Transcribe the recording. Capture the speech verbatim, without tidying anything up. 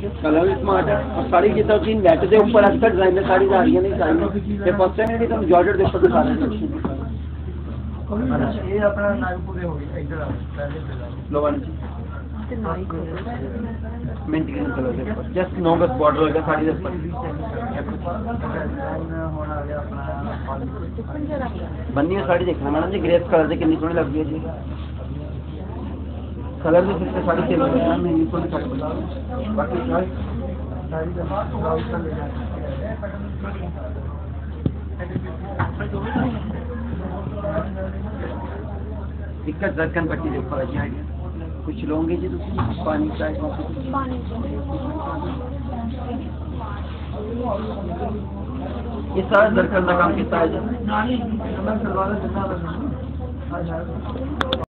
colour भी smart है और साड़ी की तरफ तीन नेट के ऊपर अच्छा डिजाइन है साड़ी आ रही है नहीं साड़ी ये फर्स्ट टाइम नहीं तुम जॉर्जेट देखो दिखा रहे हैं ये अपना नागपुर हो गया इधर पहले लोवन मिंट ग्रीन कलर के ऊपर जस्ट नो बस बॉर्डर होगा साड़ी के ऊपर होना गया अपना बन्नी है साड़ी देखना मैडम जी ग्रेस कलर से कितनी सोनी लगती है जी कलर भी फिर साड़ी सेम है ना मैं इनको दिखा दूंगा बाकी साड़ी साड़ी का ब्लाउज का ले दिक्कत दर्कन पट्टी के ऊपर आ कुछ लोगे जी तुम पानी चाय कॉफी ये सारा दर्कन का काम कितना है जी